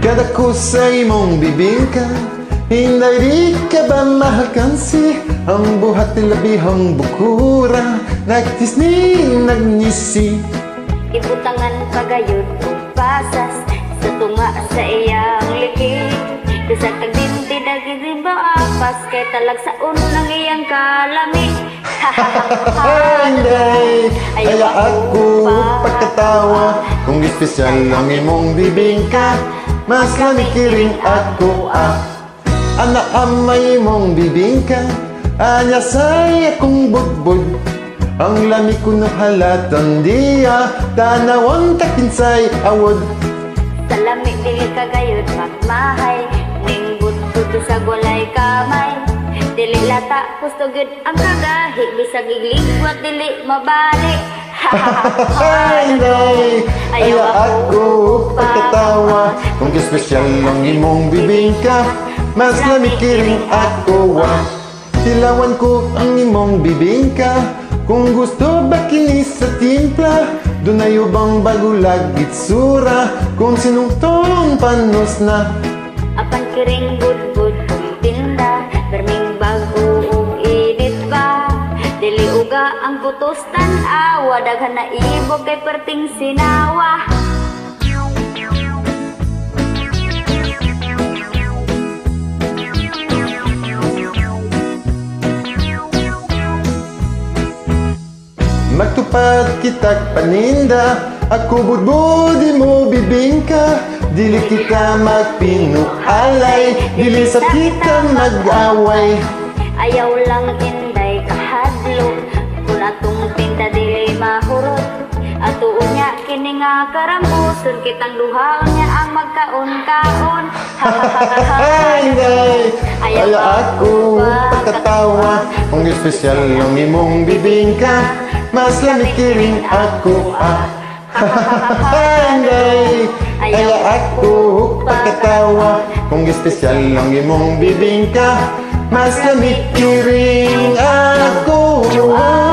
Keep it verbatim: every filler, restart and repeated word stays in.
Kada ko sa imong bibingka, hinday di ka ba mahakansi? Ang buhat nila bihang bukura, nagtisni, nagngisi. Ibutangan pagayod o pasas sa tunga sa iyang likid. Dasag tagdinti dagiti ba apas kay talag sa unang iyang kalami. Hinday, kaya ako pagkatawa. Kung espesyal ang imong bibingka, mas namikiring ako ah. Anak amay mong bibingka, anya say akong budbud. Ang lami ko no halatan diya, tanawang takinsay awod. Sa lami dili kagayod magmahay, ning budbud sa walay kamay. Dili lata gusto gud ang kagahi, bisag iglingwat dili mabalik. Hinday, kaya ako pagkatawa. Kung espesyal ang imong bibingka, mas namikiring ako ah. Tilawan ko ang imong bibingka, kung gusto ba kinis sa timpla. Dunay ubang bagulag itsura, kung sinungtong panos na. Apan kiring budbud kung tinda, berming bago ug init ba. Dili uga ang putos tan-awa, daghan na ibog kay perting sinawa. Magtupad kitag paninda, ako budbudi mo bibingka. Dili kita magpinualay, dili sa kita mag-away. Ayaw lang inday kahadlok, kung atong tinda dili mahurot. Ato unya kini nga karambuson, kitang duha unya ang magkaon-kaon. Hinday, kaya ako pagkatawa. Kung espesyal ang imong bibingka, mas lamikiring ako ah. Hinday, kaya ako pagkatawa. Kung espesyal ang imong bibingka, mas lamikiring ako ah.